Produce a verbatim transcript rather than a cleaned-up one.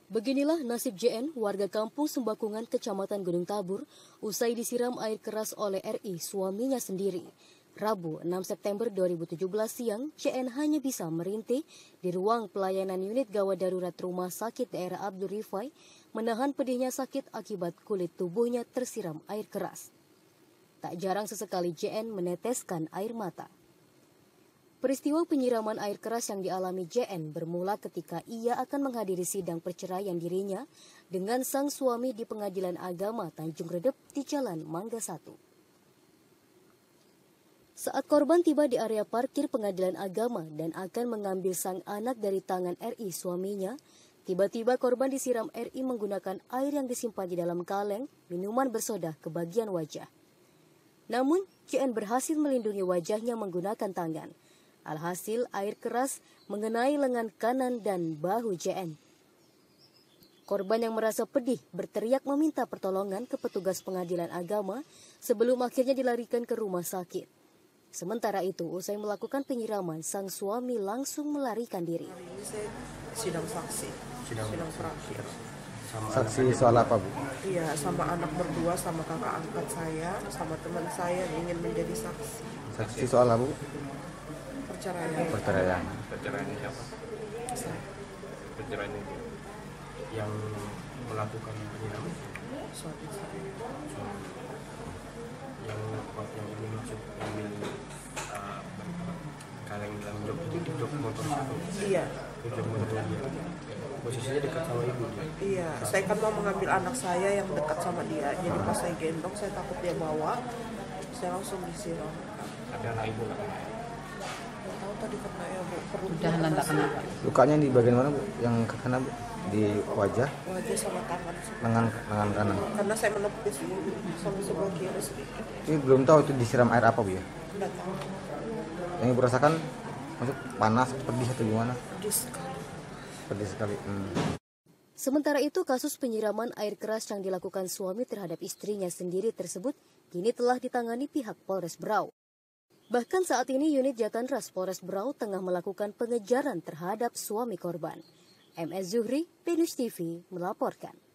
Beginilah nasib J N, warga kampung Sembakungan, Kecamatan Gunung Tabur, usai disiram air keras oleh R I, suaminya sendiri. Rabu, enam September dua ribu tujuh belas siang, J N hanya bisa merintih di ruang pelayanan unit gawat darurat Rumah Sakit Daerah Abdul Rifai, menahan pedihnya sakit akibat kulit tubuhnya tersiram air keras. Tak jarang sesekali J N meneteskan air mata. Peristiwa penyiraman air keras yang dialami J N bermula ketika ia akan menghadiri sidang perceraian dirinya dengan sang suami di Pengadilan Agama Tanjung Redep di Jalan Mangga satu. Saat korban tiba di area parkir Pengadilan Agama dan akan mengambil sang anak dari tangan R I suaminya, tiba-tiba korban disiram R I menggunakan air yang disimpan di dalam kaleng minuman bersoda ke bagian wajah. Namun, J N berhasil melindungi wajahnya menggunakan tangan. Alhasil, air keras mengenai lengan kanan dan bahu J N. Korban yang merasa pedih berteriak meminta pertolongan ke petugas Pengadilan Agama sebelum akhirnya dilarikan ke rumah sakit. Sementara itu, usai melakukan penyiraman, sang suami langsung melarikan diri. Hari ini saya sidang saksi, sidang, sidang terakhir. Sama saksi soal apa, Bu? Iya, sama anak berdua, sama kakak angkat saya, sama teman saya yang ingin menjadi saksi. Saksi soal apa, Bu? Perceraian. Perceraian. Perceraiannya siapa? Saya. Perceraiannya itu yang melakukan penyiraman Suami saya. yang yang ini masuk ambil uh, kaleng dalam jok itu di jok motor satu. Iya. Di jok motor dia. Posisinya dekat sama ibu dia. Iya, saya kan mau mengambil anak saya yang dekat sama dia. Jadi pas saya gendong, saya takut dia bawa, saya langsung disiram. Ada anak ibu nggak? Nggak tahu tadi kena ya, Bu. Perut Udah nanda kenapa? Lukanya di bagian mana, Bu? Yang kena, Bu? Di wajah, wajah sama tangan. lengan, lengan kanan. Karena saya menepis sampai sebelah kiri sedikit. Ini belum tahu itu disiram air apa, Bu ya? Nggak tahu. Yang Ibu rasakan maksud panas, pedih atau gimana? Pedih sekali. Pedih sekali. Hmm. Sementara itu, kasus penyiraman air keras yang dilakukan suami terhadap istrinya sendiri tersebut kini telah ditangani pihak Polres Berau. Bahkan saat ini unit Jatanras Polres Berau tengah melakukan pengejaran terhadap suami korban. M S Zuhri, P N U S T V melaporkan.